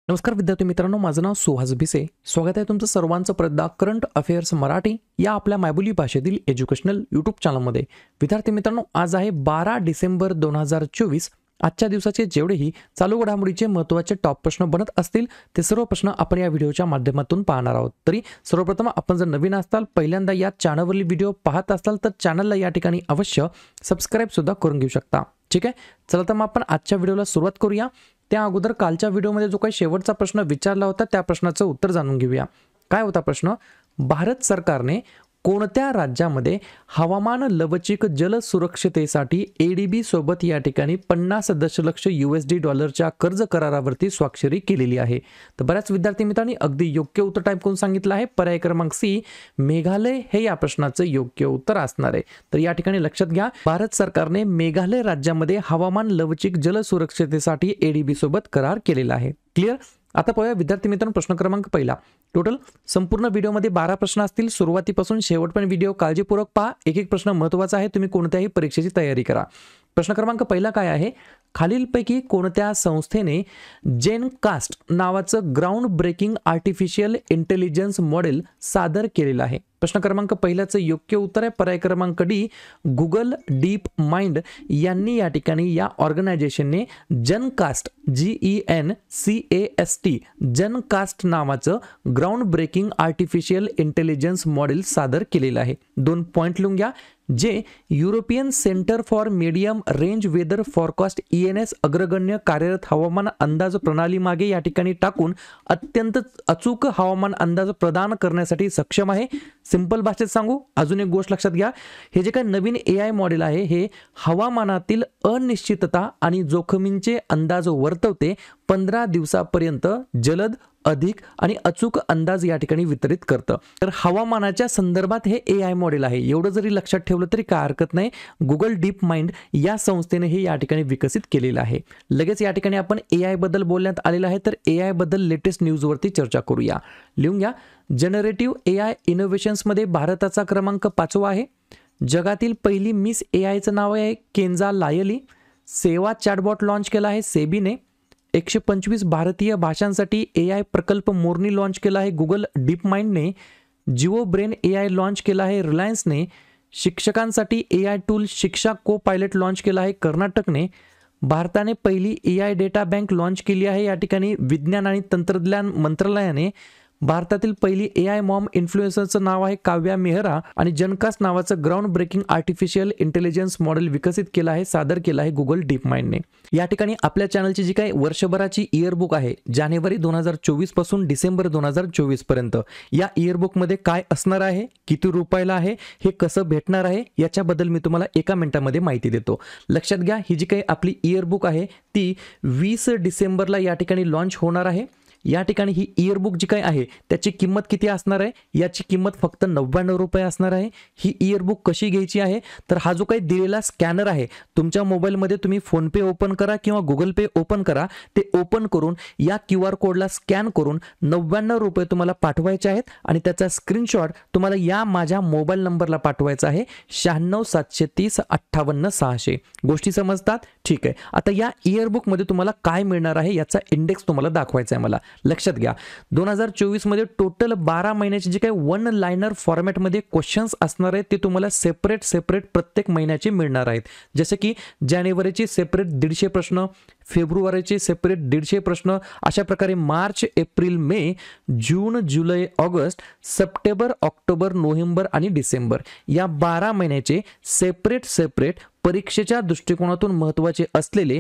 नमस्कार विद्यार्थी मित्रांनो, माझं नाव सुहास भिसे. स्वागत आहे तुमचं सर्वांचं प्रदा करंट अफेअर्स मराठी या आपल्या मायबोली भाषेतील एज्युकेशनल यूट्यूब चॅनलमध्ये. विद्यार्थी मित्रांनो, आज आहे 12 डिसेंबर 2024. आजच्या दिवसाचे जेवढेही चालू घडामोडीचे महत्त्वाचे टॉप प्रश्न बनत असतील ते सर्व प्रश्न आपण या व्हिडिओच्या माध्यमातून पाहणार आहोत. तरी सर्वप्रथम आपण जर नवीन असाल, पहिल्यांदा या चॅनलवरील व्हिडिओ पाहत असाल तर चॅनलला या ठिकाणी अवश्य सबस्क्राईब सुद्धा करून घेऊ शकता. ठीक आहे, चला तर मग आपण आजच्या व्हिडिओला सुरुवात करूया. त्या अगोदर कालच्या व्हिडिओमध्ये जो काही शेवटचा प्रश्न विचारला होता त्या प्रश्नाचं उत्तर जाणून घेऊया. काय होता प्रश्न? भारत सरकारने कोणत्या राज्यामध्ये हवामान लवचिक जल सुरक्षतेसाठी एडीबी सोबत या ठिकाणी 50 दशलक्ष USD कर्ज करारावरती स्वाक्षरी केलेली आहे? तर बऱ्याच विद्यार्थी मित्रांनी अगदी योग्य उत्तर टाईप करून सांगितलं आहे. पर्याय क्रमांक सी, मेघालय हे या प्रश्नाचं योग्य उत्तर असणार आहे. तर या ठिकाणी लक्षात घ्या, भारत सरकारने मेघालय राज्यामध्ये हवामान लवचिक जल सुरक्षतेसाठी एडीबी सोबत करार केलेला आहे. क्लिअर? आता पाहूया विद्यार्थी मित्रांनो प्रश्न क्रमांक पहिला. टोटल संपूर्ण व्हिडिओमध्ये 12 प्रश्न असतील. सुरुवातीपासून शेवटपर्यंत व्हिडिओ काळजीपूर्वक पहा. एक एक प्रश्न महत्त्वाचा आहे, तुम्ही कोणत्याही परीक्षेची तयारी करा. प्रश्न क्रमांक पहिला काय आहे? खालीलपैकी कोणत्या संस्थेने जेनकास्ट नावाचं ground breaking artificial intelligence model सादर केलेलं आहे? प्रश्न क्रमांक पहिल्याचं योग्य उत्तर आहे पर्याय क्रमांक डी, गुगल डीप माइंड यांनी या ठिकाणी या ऑर्गनायझेशनने जनकास्ट GENCAST जनकास्ट नावाचं ground breaking artificial intelligence model सादर केलेलं आहे. 2 पॉइंट लिहून घ्या. जे European centre for medium range weather forecast ENS अग्रगण्य कार्यरत हवामान अंदाज प्रणाली मागे या ठिकाणी टाकून अत्यंत अचूक हवामान अंदाज प्रदान करण्यासाठी सक्षम आहे. सिंपल भाषेत सांगू, अजून एक गोष्ट लक्षात घ्या, हे जे काही नवीन AI मॉडेल आहे हे हवामानातील अनिश्चितता आणि जोखमींचे अंदाज वर्तवते. 15 दिवसापर्यंत जलद, अधिक आणि अचूक अंदाज या ठिकाणी वितरित करतं. तर हवामानाच्या संदर्भात हे AI मॉडेल आहे. एवढं जरी लक्षात ठेवलं तरी काय हरकत नाही. गुगल डीप माइंड या संस्थेने हे या ठिकाणी विकसित केलेलं आहे. लगेच या ठिकाणी आपण AI बद्दल बोलण्यात आलेलं आहे, तर AI बद्दल लेटेस्ट न्यूजवरती चर्चा करूया. लिहून घ्या. जनरेटिव्ह AI इनोव्हेशन्समध्ये भारताचा क्रमांक 5वा आहे. जगातील पहिली मिस AIचं नाव आहे केंजा लायली. सेवा चॅटबॉट लॉन्च केला आहे सेबीने. 125 भारतीय भाषांसाठी AI प्रकल्प मोरनी लॉन्च केला आहे गुगल डीप माइंडने. जिओ ब्रेन AI लॉन्च केला आहे रिलायन्सने. शिक्षकांसाठी AI टूल शिक्षा को पायलट लॉन्च केला आहे कर्नाटकने. भारताने पहिली AI डेटा बँक लॉन्च केली आहे या ठिकाणी विज्ञान आणि तंत्रज्ञान मंत्रालयाने. भारतातील पहिली AI मॉम इन्फ्लुएन्सरचं नाव आहे काव्या मेहरा. आणि जनकास्ट नावाचं ground breaking artificial intelligence model विकसित केलं आहे, सादर केलं आहे गुगल डीप माइंडने. या ठिकाणी आपल्या चॅनलची जी काही वर्षभराची इयरबुक आहे जानेवारी 2024 पासून डिसेंबर 2024 पर्यंत, या इयरबुकमध्ये काय असणार आहे, किती रुपयाला आहे, हे कसं भेटणार आहे याच्याबद्दल मी तुम्हाला एका मिनिटामध्ये माहिती देतो. लक्षात घ्या, ही जी काही आपली इयरबुक आहे ती 20 डिसेंबरला या ठिकाणी लॉन्च होणार आहे. या ठिकाणी ही इयरबुक जी काही आहे त्याची किंमत किती असणार आहे? याची किंमत फक्त 99 रुपये असणार आहे. ही इयरबुक कशी घ्यायची आहे? तर हा जो काही दिलेला स्कॅनर आहे तुमच्या मोबाईलमध्ये तुम्ही फोनपे ओपन करा किंवा गुगल पे ओपन करा. ते ओपन करून या QR कोडला स्कॅन करून 99 रुपये तुम्हाला पाठवायचे आहेत आणि त्याचा स्क्रीनशॉट तुम्हाला या माझ्या मोबाईल नंबरला पाठवायचा आहे 9673058600. गोष्टी समजतात? ठीक आहे. आता या इयरबुकमध्ये तुम्हाला काय मिळणार आहे याचा इंडेक्स तुम्हाला दाखवायचा आहे मला. लक्षात घ्या, 2024 मध्ये टोटल 12 महिन्याचे जे काही 1 लाइनर फॉर्मॅटमध्ये क्वेश्चन्स असणार आहेत ते तुम्हाला सेपरेट प्रत्येक महिन्याचे मिळणार आहेत. जसे की जानेवारीचे सेपरेट 150 प्रश्न, फेब्रुवारीचे सेपरेट 150 प्रश्न, अशा प्रकारे मार्च, एप्रिल, मे, जून, जुलै, ऑगस्ट, सप्टेंबर, ऑक्टोबर, नोव्हेंबर आणि डिसेंबर या 12 महिन्याचे सेपरेट परीक्षेच्या दृष्टिकोनातून महत्त्वाचे असलेले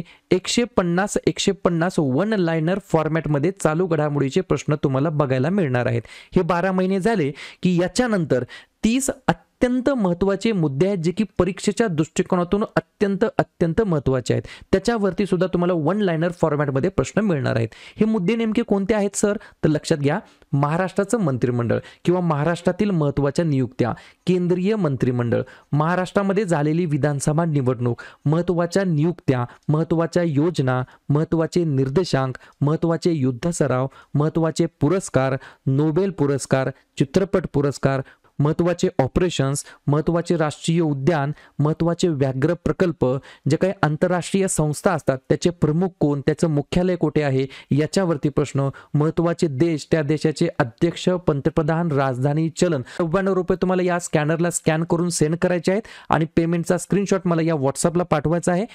150 वन लाइनर फॉर्मॅटमध्ये चालू घडामोडीचे प्रश्न तुम्हाला बघायला मिळणार आहेत. हे 12 महिने झाले की याच्यानंतर 30 अत्यंत महत्त्वाचे मुद्दे आहेत जे की परीक्षेच्या दृष्टिकोनातून अत्यंत महत्त्वाचे आहेत. त्याच्यावरती सुद्धा तुम्हाला 1 लाइनर फॉर्मॅटमध्ये प्रश्न मिळणार आहेत. हे मुद्दे नेमके कोणते आहेत सर? तर लक्षात घ्या, महाराष्ट्राचं मंत्रिमंडळ किंवा महाराष्ट्रातील महत्त्वाच्या नियुक्त्या, केंद्रीय मंत्रिमंडळ, महाराष्ट्रामध्ये झालेली विधानसभा निवडणूक, महत्त्वाच्या नियुक्त्या, महत्त्वाच्या योजना, महत्त्वाचे निर्देशांक, महत्त्वाचे युद्ध सराव, महत्त्वाचे पुरस्कार, नोबेल पुरस्कार, चित्रपट पुरस्कार, महत्त्वाचे ऑपरेशन्स, महत्त्वाचे राष्ट्रीय उद्यान, महत्त्वाचे व्याघ्र प्रकल्प, जे काही आंतरराष्ट्रीय संस्था असतात त्याचे प्रमुख कोण, त्याचं मुख्यालय कुठे आहे याच्यावरती प्रश्न, महत्त्वाचे देश, त्या देशाचे अध्यक्ष, पंतप्रधान, राजधानी, चलन. 99 रुपये तुम्हाला या स्कॅनरला स्कॅन करून सेंड करायचे आहेत आणि पेमेंटचा स्क्रीनशॉट मला या व्हॉट्सअपला पाठवायचा आहे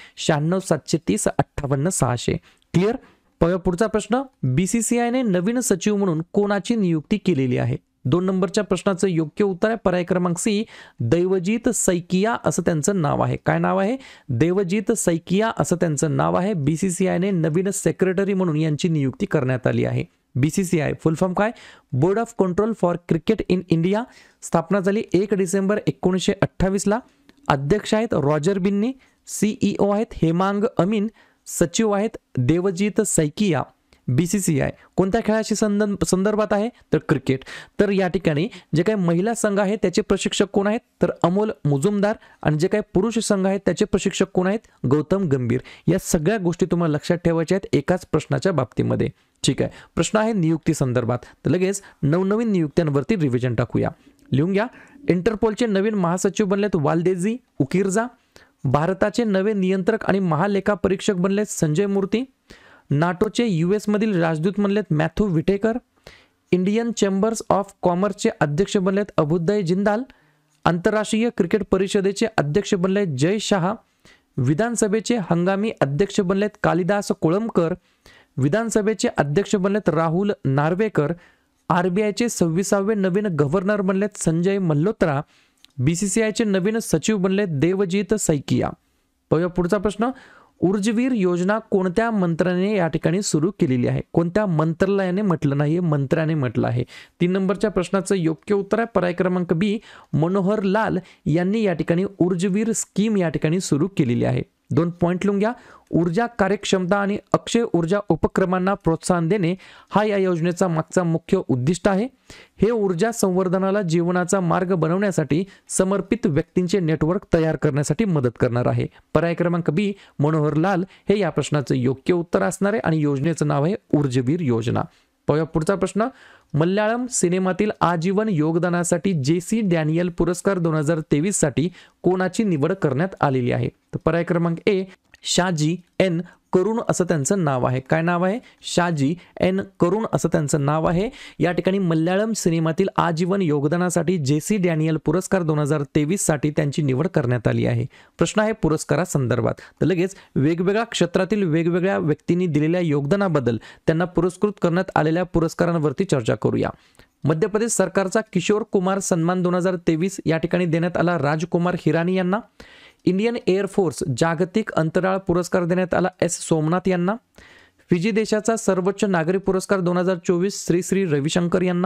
96730586. क्लिअर. पुढचा प्रश्न, बीसीसीआयने नवीन सचिव म्हणून कोणाची नियुक्ती केलेली आहे? 2 नंबरच्या प्रश्नाचं योग्य उत्तर आहे पर्याय क्रमांक सी, देवजीत सैकिया असं त्यांचं नाव आहे. काय नाव आहे? देवजीत सैकिया असं त्यांचं नाव आहे. बीसीसीआयने नवीन सेक्रेटरी म्हणून यांची नियुक्ती करण्यात आली आहे. बीसीसीआय फुल फॉर्म काय? Board of control for cricket in India. स्थापना झाली 1 डिसेंबर 1928ला. अध्यक्ष आहेत रॉजर बिन्नी, सीईओ आहेत हेमांग अमीन, सचिव आहेत देवजीत सैकिया. बीसीसीआय कोणत्या खेळाशी संदर्भात आहे? तर क्रिकेट. तर या ठिकाणी जे काही महिला संघ आहे त्याचे प्रशिक्षक कोण आहेत? तर अमोल मुजुमदार. आणि जे काही पुरुष संघ आहेत त्याचे प्रशिक्षक कोण आहेत? गौतम गंभीर. या सगळ्या गोष्टी तुम्हाला लक्षात ठेवायच्या आहेत एकाच प्रश्नाच्या बाबतीमध्ये. ठीक आहे. प्रश्न आहे नियुक्ती संदर्भात. तर लगेच नवनवीन नियुक्त्यांवरती रिव्हिजन टाकूया. लिहून घ्या. इंटरपोलचे नवीन महासचिव बनलेत वालदेजी उकिरजा. भारताचे नवे नियंत्रक आणि महालेखा परीक्षक बनलेत संजय मूर्ती. नाटोचे US मधील राजदूत बनलेत Matthew Whitaker. Indian chambers of कॉमर्सचे अध्यक्ष बनलेत अभुदय जिंदाल. आंतरराष्ट्रीय क्रिकेट परिषदेचे अध्यक्ष बनलेत जय शहा. विधानसभेचे हंगामी अध्यक्ष बनलेत कालिदास कोळंबकर. विधानसभेचे अध्यक्ष बनलेत राहुल नार्वेकर. RBIचे 26वे नवीन गव्हर्नर बनलेत संजय मल्होत्रा. बीसीसीआयचे नवीन सचिव बनलेत देवजीत सैकिया. पुढचा प्रश्न, ऊर्जवीर योजना कोणत्या मंत्र्याने या ठिकाणी सुरू केलेली आहे? कोणत्या मंत्रालयाने म्हटलं नाही, मंत्र्याने म्हटलं आहे. 3 नंबरच्या प्रश्नाचं योग्य उत्तर आहे पर्याय क्रमांक बी, मनोहर लाल यांनी या ठिकाणी ऊर्जवीर स्कीम या ठिकाणी सुरू केलेली आहे. 2 पॉइंट लिहून घ्या. ऊर्जा कार्यक्षमता आणि अक्षय ऊर्जा उपक्रमांना प्रोत्साहन देणे हा या योजनेचा मागचा मुख्य उद्दिष्ट आहे. हे ऊर्जा संवर्धनाला जीवनाचा मार्ग बनवण्यासाठी समर्पित व्यक्तींचे नेटवर्क तयार करण्यासाठी मदत करणार आहे. पर्याय क्रमांक बी, मनोहर लाल हे या प्रश्नाचं योग्य उत्तर असणार आहे आणि योजनेचं नाव आहे ऊर्जवीर योजना. पुढचा प्रश्न, मल्याळम सिनेमातील आजीवन योगदानासाठी JC डॅनियल पुरस्कार 2023 साठी कोणाची निवड करण्यात आलेली आहे? तर पर्याय क्रमांक ए, शाजी एन करुण असं त्यांचं नाव आहे. काय नाव आहे? शाजी एन करुण असं त्यांचं नाव आहे. या ठिकाणी मल्याळम सिनेमातील आजीवन योगदानासाठी JC डॅनियल पुरस्कार 2023 साठी त्यांची निवड करण्यात आली आहे. प्रश्न आहे पुरस्कारासंदर्भात. तर लगेच वेगवेगळ्या क्षेत्रातील वेगवेगळ्या व्यक्तींनी दिलेल्या योगदानाबद्दल त्यांना पुरस्कृत करण्यात आलेल्या पुरस्कारांवरती चर्चा करूया. मध्य प्रदेश सरकारचा किशोर कुमार सन्मान 2023 या ठिकाणी देण्यात आला राजकुमार हिरानी यांना. इंडियन एअरफोर्स जागतिक अंतराळ पुरस्कार देण्यात आला S सोमनाथ यांना. फिजी देशाचा सर्वोच्च नागरी पुरस्कार 2024 श्री श्री रविशंकर यांना.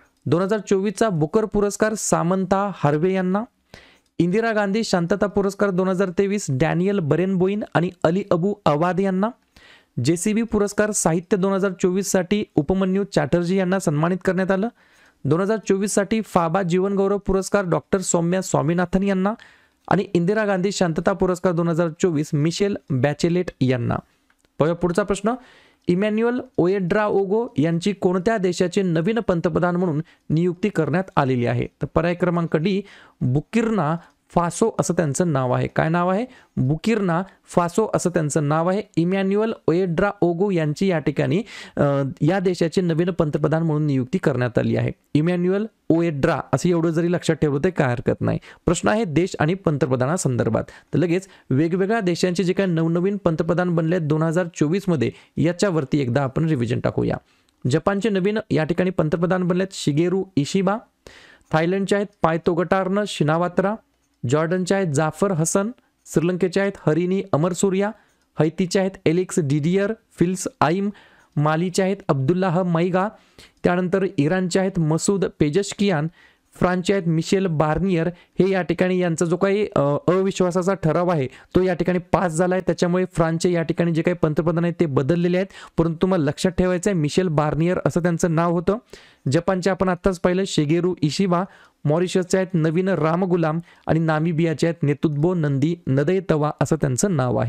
2024चा बुकर पुरस्कार सामंता हार्वे यांना. इंदिरा गांधी शांतता पुरस्कार 2023 डॅनियल बरेनबोईन आणि अली अबू अवाद यांना. JCB पुरस्कार साहित्य 2024 साठी उपमन्यू चॅटर्जी यांना सन्मानित करण्यात आलं. 2024 साठी फाबा जीवनगौरव पुरस्कार डॉक्टर सौम्या स्वामीनाथन यांना आणि इंदिरा गांधी शांतता पुरस्कार 2024 मिशेल बॅचेलेट यांना. पुढचा प्रश्न, इमॅन्युअल ओएड्राओगो यांची कोणत्या देशाचे नवीन पंतप्रधान म्हणून नियुक्ती करण्यात आलेली आहे? तर पर्याय क्रमांक डी, बुकिर्ना फासो असं त्यांचं नाव आहे. काय नाव आहे? बुकिर्ना फासो असं त्यांचं नाव आहे. इमॅन्युअल ओएड्राओगो यांची या ठिकाणी या देशाचे नवीन पंतप्रधान म्हणून नियुक्ती करण्यात आली आहे. इमॅन्युअल ओएड्रा असं एवढं जरी लक्षात ठेवलं तर काय हरकत नाही. प्रश्न आहे देश आणि पंतप्रधानासंदर्भात. तर लगेच वेगवेगळ्या देशांचे जे काही नवनवीन पंतप्रधान बनले 2024 मध्ये याच्यावरती एकदा आपण रिव्हिजन टाकूया. जपानचे नवीन या ठिकाणी पंतप्रधान बनलेत शिगेरू इशिबा. थायलंडचे आहेत पायतोगटार्न शिनावात्रा. जॉर्डनचे आहेत जाफर हसन. श्रीलंकेचे आहेत हरिनी अमरसूर्या. हैतीचे आहेत एलेक्स डिडियर फिल्स आईम. मालीचे आहेत अब्दुल्लाह मैगा. त्यानंतर इराणचे आहेत मसूद पेजशकियान. फ्रान्सचे आहेत मिशेल बार्नियर. हे या ठिकाणी यांचा जो काही अविश्वासाचा ठराव आहे तो या ठिकाणी पास झाला आहे. त्याच्यामुळे फ्रान्सचे या ठिकाणी जे काही पंतप्रधान आहेत ते बदललेले आहेत. परंतु तुम्हाला लक्षात ठेवायचं आहे मिशेल बार्नियर असं त्यांचं नाव होतं. जपानचे आपण आत्ताच पाहिलं शिगेरू इशिबा. मॉरिशसचे आहेत नवीन रामगुलाम आणि नामिबियाचे आहेत नेतुत्बो नंदी नदयतवा असं त्यांचं नाव आहे.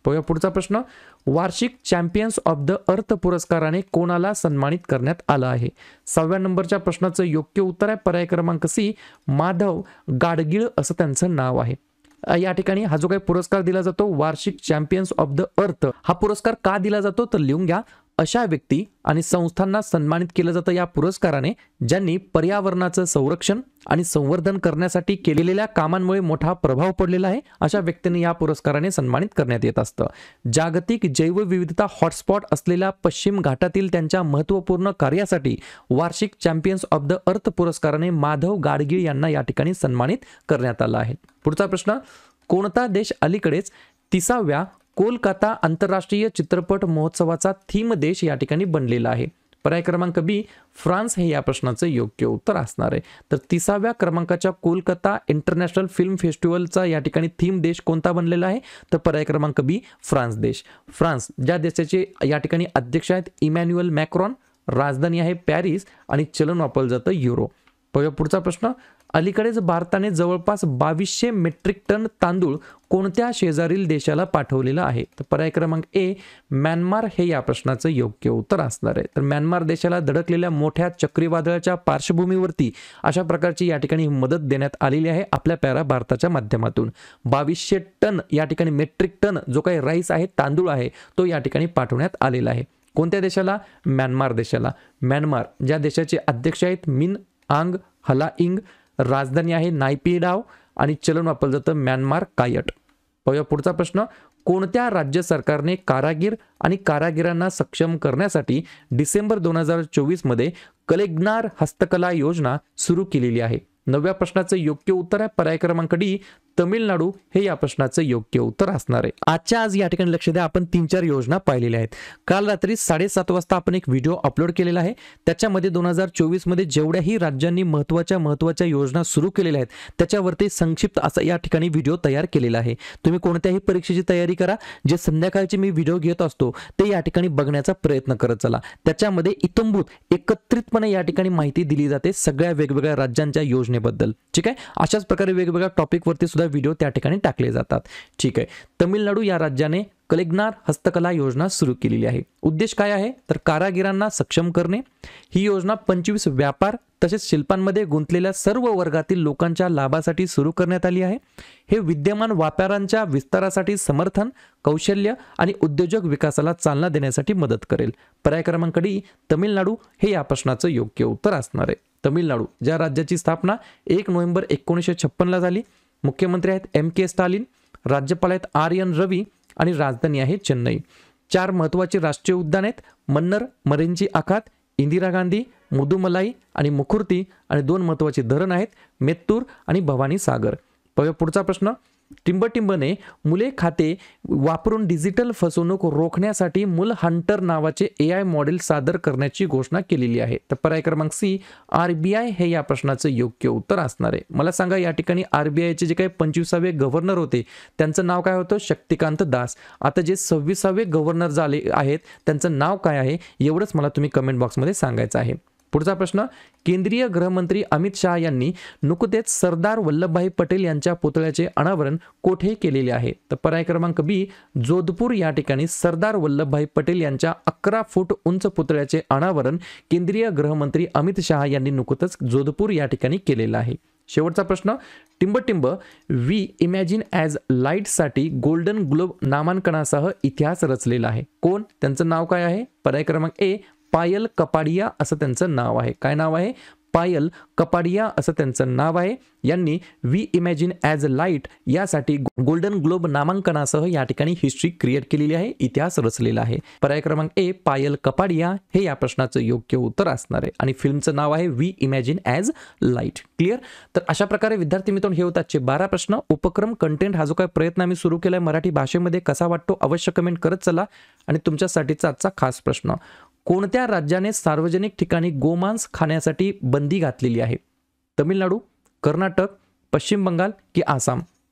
पाहूया पुढचा प्रश्न, वार्षिक चॅम्पियन्स ऑफ द अर्थ पुरस्काराने कोणाला सन्मानित करण्यात आलं आहे? 6व्या नंबरच्या प्रश्नाचं योग्य उत्तर आहे पर्याय क्रमांक सी, माधव गाडगीळ असं त्यांचं नाव आहे. या ठिकाणी हा जो काही पुरस्कार दिला जातो वार्षिक चॅम्पियन्स ऑफ द अर्थ, हा पुरस्कार का दिला जातो तर लिहून घ्या, अशा व्यक्ती आणि संस्थांना सन्मानित केलं जातं या पुरस्काराने ज्यांनी पर्यावरणाचं संरक्षण आणि संवर्धन करण्यासाठी केलेल्या कामांमुळे मोठा प्रभाव पडलेला आहे. अशा व्यक्तींना या पुरस्काराने सन्मानित करण्यात येत असतं. जागतिक जैवविविधता हॉटस्पॉट असलेल्या पश्चिम घाटातील त्यांच्या महत्त्वपूर्ण कार्यासाठी वार्षिक चॅम्पियन्स ऑफ द अर्थ पुरस्काराने माधव गाडगीळ यांना या ठिकाणी सन्मानित करण्यात आलं आहे. पुढचा प्रश्न, कोणता देश अलीकडेच 30व्या कोलकाता आंतरराष्ट्रीय चित्रपट महोत्सवाचा थीम देश या ठिकाणी बनलेला आहे? पर्याय क्रमांक बी, फ्रान्स हे या प्रश्नाचं योग्य उत्तर असणार आहे. तर 30व्या क्रमांकाच्या कोलकाता इंटरनॅशनल फिल्म फेस्टिवलचा या ठिकाणी थीम देश कोणता बनलेला आहे तर पर्याय क्रमांक बी, फ्रान्स देश. फ्रान्स ज्या देशाचे या ठिकाणी अध्यक्ष आहेत इमॅन्युअल मॅक्रॉन, राजधानी आहे पॅरिस आणि चलन वापरलं जातं युरो. पुढचा प्रश्न, अलीकडेच भारताने जवळपास 2200 मेट्रिक टन तांदूळ कोणत्या शेजारील देशाला पाठवलेला आहे? तर पर्याय क्रमांक ए, म्यानमार हे या प्रश्नाचं योग्य उत्तर असणार आहे. तर म्यानमार देशाला धडकलेल्या मोठ्या चक्रीवादळाच्या पार्श्वभूमीवरती अशा प्रकारची या ठिकाणी मदत देण्यात आलेली आहे आपल्या प्यारा भारताच्या माध्यमातून. 2200 टन या ठिकाणी मेट्रिक टन जो काही राईस आहे, तांदूळ आहे, तो या ठिकाणी पाठवण्यात आलेला आहे. कोणत्या देशाला? म्यानमार देशाला. म्यानमार ज्या देशाचे अध्यक्ष आहेत मिन आंग हलाइंग, राजधानी आहे नायपीडाव आणि चलन वापरलं जातं म्यानमार कायट. पाहूया पुढचा प्रश्न, कोणत्या राज्य सरकारने कारागीर आणि कारागिरांना सक्षम करण्यासाठी डिसेंबर 2024 मध्ये कलेग्नार हस्तकला योजना सुरू केलेली आहे? 9व्या प्रश्नाचं योग्य उत्तर आहे पर्याय क्रमांक डी, तमिळनाडू हे या प्रश्नाचं योग्य उत्तर असणार आहे. आजच्या आज या ठिकाणी लक्ष द्या, आपण 3-4 योजना पाहिलेल्या आहेत. काल रात्री 7:30 वाजता आपण एक व्हिडिओ अपलोड केलेला आहे. त्याच्यामध्ये 2024 मध्ये जेवढ्याही राज्यांनी महत्त्वाच्या योजना सुरू केलेल्या आहेत त्याच्यावरती संक्षिप्त असा या ठिकाणी व्हिडिओ तयार केलेला आहे. तुम्ही कोणत्याही परीक्षेची तयारी करा, जे संध्याकाळची मी व्हिडिओ घेत असतो ते या ठिकाणी बघण्याचा प्रयत्न करत चला. त्याच्यामध्ये इत्थंभूत एकत्रितपणे या ठिकाणी माहिती दिली जाते सगळ्या वेगवेगळ्या राज्यांच्या योजनेबद्दल. ठीक आहे, अशाच प्रकारे वेगवेगळ्या टॉपिकवरती सुद्धा व्हिडिओ त्या ठिकाणी टाकले जातात. ठीक आहे, तमिळनाडू या राज्याने कलेग्नार हस्तकला योजना सुरू केलेली आहे. उद्देश काय आहे तर कारागिरांना सक्षम करणे. ही योजना 25 व्यापार तसेच शिल्पांमध्ये गुंतलेल्या सर्व वर्गातील लोकांच्या लाभासाठी सुरू करण्यात आली आहे. हे विद्यमान व्यापाऱ्यांच्या विस्तारासाठी समर्थन, कौशल्य आणि उद्योजक विकासाला चालना देण्यासाठी मदत करेल. पर्याय क्रमांक डी, तमिळनाडू हे या प्रश्नाचं योग्य उत्तर असणार आहे. तमिळनाडू ज्या राज्याची स्थापना 1 नोव्हेंबर 1956 ला झाली. मुख्यमंत्री आहेत MK स्टालिन, राज्यपाल आहेत RN रवी आणि राजधानी आहे चेन्नई. 4 महत्त्वाचे राष्ट्रीय उद्यान आहेत, मन्नर, मरींची आखात, इंदिरा गांधी, मुदुमलाई आणि मुखुर्ती आणि 2 महत्त्वाचे धरण आहेत, मेत्तूर आणि भवानी सागर. पुढचा प्रश्न, टिंबटिंबने मुले खाते वापरून डिजिटल फसवणूक रोखण्यासाठी मूल हंटर नावाचे AI मॉडेल सादर करण्याची घोषणा केलेली आहे. तर पर्याय क्रमांक सी, RBI हे या प्रश्नाचं योग्य उत्तर असणार आहे. मला सांगा या ठिकाणी RBIचे जे काही 25वे गव्हर्नर होते त्यांचं नाव काय होतं? शक्तिकांत दास. आता जे 26वे गव्हर्नर झाले आहेत त्यांचं नाव काय आहे एवढंच मला तुम्ही कमेंट बॉक्समध्ये सांगायचं आहे. पुढचा प्रश्न, केंद्रीय गृहमंत्री अमित शहा यांनी नुकतेच सरदार वल्लभभाई पटेल यांच्या पुतळ्याचे अनावरण कोठे केलेले आहे? तर पर्याय क्रमांक बी, जोधपूर या ठिकाणी सरदार वल्लभभाई पटेल यांच्या 11 फूट उंच पुतळ्याचे अनावरण केंद्रीय गृहमंत्री अमित शहा यांनी नुकतेच जोधपूर या ठिकाणी केलेलं आहे. शेवटचा प्रश्न, टिंबटिंब वी इमॅजिन ॲज लाईटसाठी गोल्डन ग्लोब नामांकनासह इतिहास रचलेला आहे. कोण? त्यांचं नाव काय आहे? पर्याय क्रमांक ए, पायल कपाडिया असं त्यांचं नाव आहे. काय नाव आहे? पायल कपाडिया असं त्यांचं नाव आहे. यांनी वी इमॅजिन ॲज लाईट यासाठी गोल्डन ग्लोब नामांकनासह या ठिकाणी हिस्ट्री क्रिएट केलेली आहे, इतिहास रचलेला आहे. पर्याय क्रमांक ए, पायल कपाडिया हे या प्रश्नाचं योग्य उत्तर असणार आहे आणि फिल्मचं नाव आहे we imagine as light. Clear? तर अशा प्रकारे विद्यार्थी मित्रांनो हे होतात 12 प्रश्न. उपक्रम कंटेंट हा जो काही प्रयत्न आम्ही सुरू केलाय मराठी भाषेमध्ये कसा वाटतो अवश्य कमेंट करत चला. आणि तुमच्यासाठीचा आजचा खास प्रश्न, कोणत्या राज्याने सार्वजनिक ठिकाणी गोमांस खाण्यासाठी बंदी घातलेली आहे? तमिळनाडू, कर्नाटक, पश्चिम बंगाल की आसाम?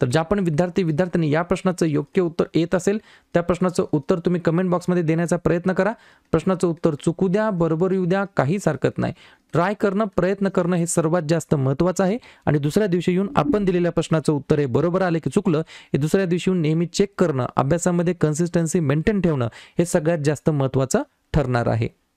तर ज्या पण विद्यार्थ्यांनी या प्रश्नाचं योग्य उत्तर येत असेल त्या प्रश्नाचं उत्तर तुम्ही कमेंट बॉक्समध्ये देण्याचा प्रयत्न करा. प्रश्नाचं उत्तर चुकू द्या, बरोबर येऊ द्या, काहीच हरकत नाही. ट्राय करणं, प्रयत्न करणं हे सर्वात जास्त महत्त्वाचं आहे. आणि दुसऱ्या दिवशी येऊन आपण दिलेल्या प्रश्नाचं उत्तर हे बरोबर आले की चुकलं हे दुसऱ्या दिवशी येऊन नेहमी चेक करणं, अभ्यासामध्ये कन्सिस्टन्सी मेंटेन ठेवणं हे सगळ्यात जास्त महत्त्वाचं ठरणार आहे.